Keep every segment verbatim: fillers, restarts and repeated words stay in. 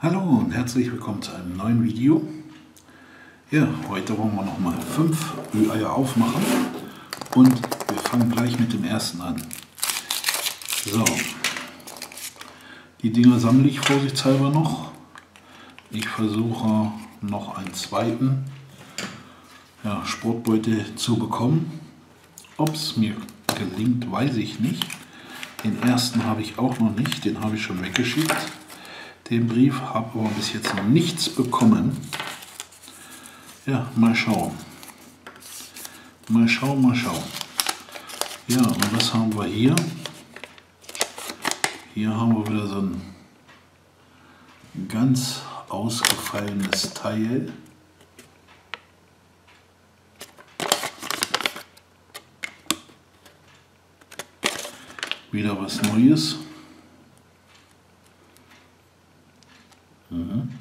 Hallo und herzlich willkommen zu einem neuen Video. Ja, heute wollen wir nochmal fünf Ü-Eier aufmachen und wir fangen gleich mit dem ersten an. So, die Dinger sammle ich vorsichtshalber noch. Ich versuche noch einen zweiten ja, Sportbeutel zu bekommen. Ob es mir gelingt, weiß ich nicht. Den ersten habe ich auch noch nicht, den habe ich schon weggeschickt. Den Brief habe aber bis jetzt noch nichts bekommen. Ja, mal schauen. Mal schauen, mal schauen. Ja, und was haben wir hier? Hier haben wir wieder so ein ganz ausgefallenes Teil. Wieder was Neues. Mhm.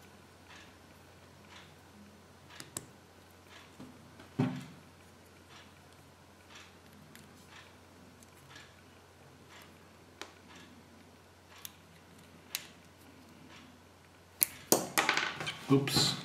Ups.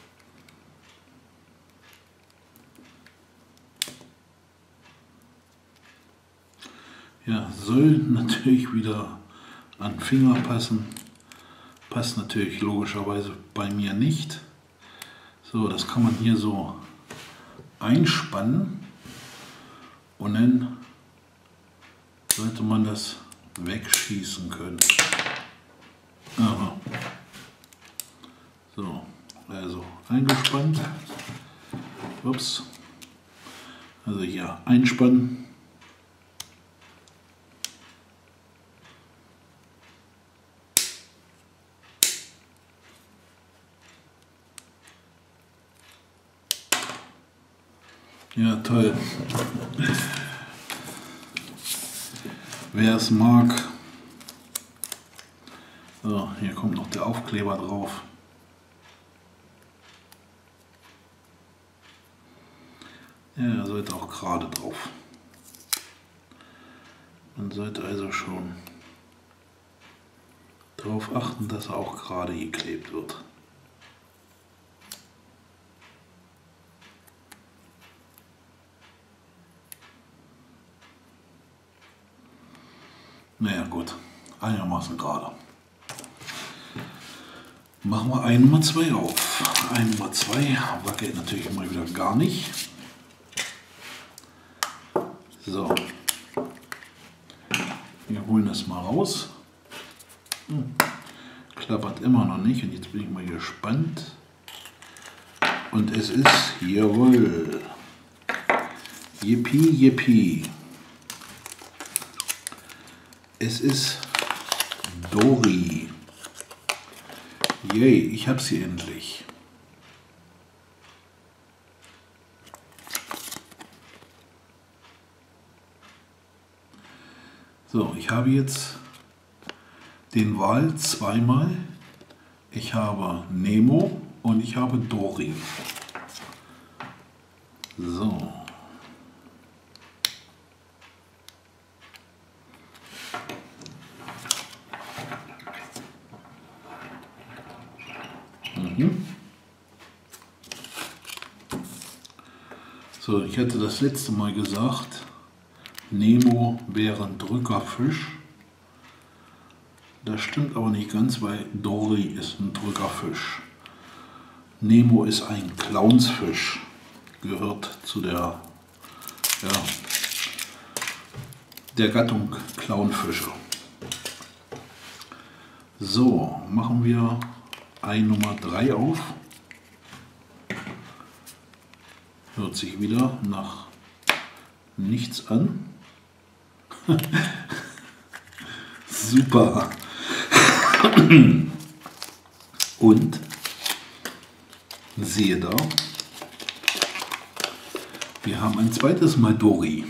Ja, soll natürlich wieder an den Finger passen. Passt natürlich logischerweise bei mir nicht. So, das kann man hier so einspannen und dann sollte man das wegschießen können. Aha. So, also eingespannt. Ups. Also hier einspannen. Ja, toll. Wer es mag. So, hier kommt noch der Aufkleber drauf. Ja, er sollte auch gerade drauf. Man sollte also schon darauf achten, dass er auch gerade geklebt wird. Naja gut, einigermaßen gerade. Machen wir ein Nummer zwei auf. ein Nummer zwei wackelt natürlich immer wieder gar nicht. So, wir holen das mal raus. Hm. Klappert immer noch nicht und jetzt bin ich mal gespannt. Und es ist, jawohl, yippie, yippie. Es ist Dori. Yay, ich habe sie endlich. So, ich habe jetzt den Wal zweimal. Ich habe Nemo und ich habe Dori. So. So, ich hatte das letzte Mal gesagt, Nemo wäre ein Drückerfisch. Das stimmt aber nicht ganz, weil Dory ist ein Drückerfisch. Nemo ist ein Clownsfisch, gehört zu der, ja, der Gattung Clownfische. So, machen wir Ei Nummer drei auf. Hört sich wieder nach nichts an. Super. Und siehe da, wir haben ein zweites Mal Dori.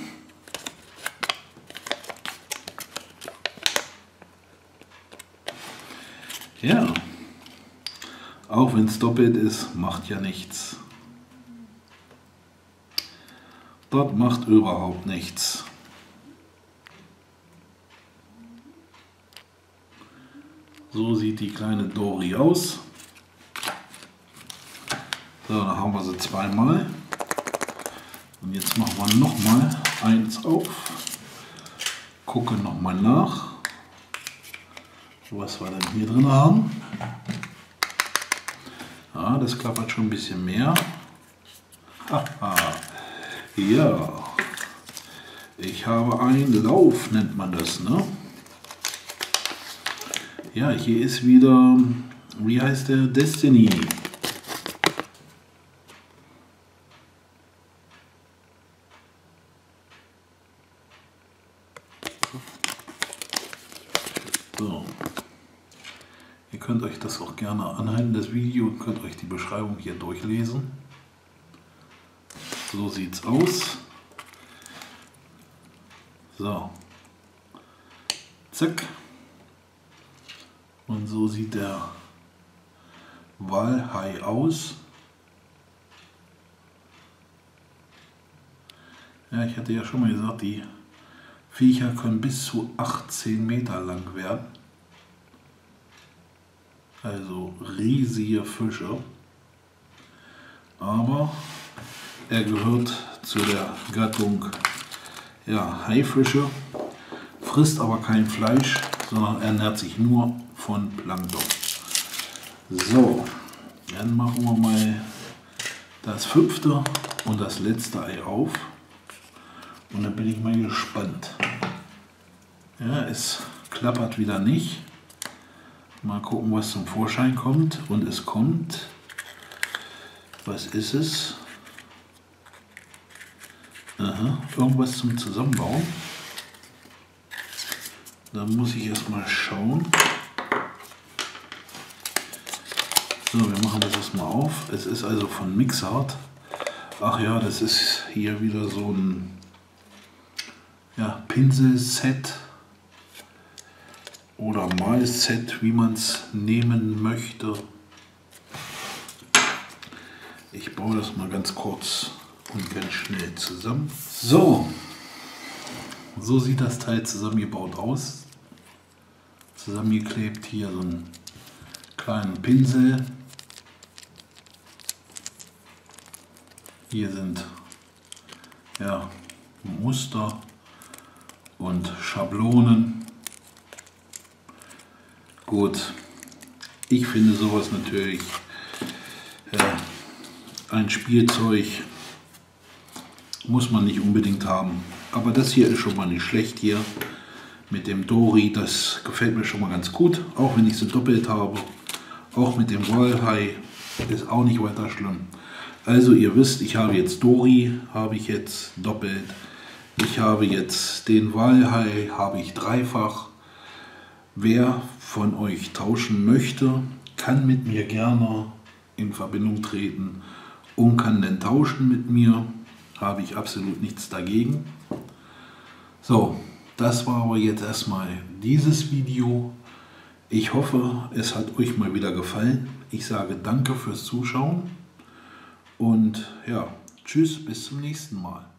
Ja, auch wenn es doppelt ist, macht ja nichts. Das macht überhaupt nichts. So sieht die kleine Dory aus. So, dann haben wir sie zweimal. Und jetzt machen wir noch mal eins auf. Gucken noch mal nach, was wir denn hier drin haben. Ja, das klappert schon ein bisschen mehr. Haha. Ja, ich habe einen Lauf, nennt man das, ne? Ja, hier ist wieder, wie heißt der? Destiny. So. Ihr könnt euch das auch gerne anhalten, das Video, und könnt euch die Beschreibung hier durchlesen. So sieht's aus. So. Zack. Und so sieht der Walhai aus. Ja, ich hatte ja schon mal gesagt, die Viecher können bis zu achtzehn Meter lang werden. Also riesige Fische. Aber er gehört zu der Gattung, ja, Haifische, frisst aber kein Fleisch, sondern ernährt sich nur von Plankton. So, dann machen wir mal das fünfte und das letzte Ei auf. Und dann bin ich mal gespannt. Ja, es klappert wieder nicht. Mal gucken, was zum Vorschein kommt. Und es kommt. Was ist es? Aha, irgendwas zum Zusammenbauen. Da muss ich erstmal schauen. So, wir machen das erstmal auf. Es ist also von Mixart. Ach ja, das ist hier wieder so ein, ja, Pinselset oder Malset, wie man es nehmen möchte. Ich baue das mal ganz kurz und ganz schnell zusammen. So, so sieht das Teil zusammengebaut aus. Zusammengeklebt hier so einen kleinen Pinsel. Hier sind, ja, Muster und Schablonen. Gut, ich finde sowas natürlich, äh, ein Spielzeug muss man nicht unbedingt haben. Aber das hier ist schon mal nicht schlecht hier mit dem Dory. Das gefällt mir schon mal ganz gut, auch wenn ich sie doppelt habe. Auch mit dem Walhai ist auch nicht weiter schlimm. Also ihr wisst, ich habe jetzt Dory, habe ich jetzt doppelt. Ich habe jetzt den Walhai, habe ich dreifach. Wer von euch tauschen möchte, kann mit mir gerne in Verbindung treten und kann dann tauschen mit mir. Habe ich absolut nichts dagegen. So, das war aber jetzt erstmal dieses Video. Ich hoffe, es hat euch mal wieder gefallen. Ich sage danke fürs Zuschauen und ja, tschüss, bis zum nächsten Mal.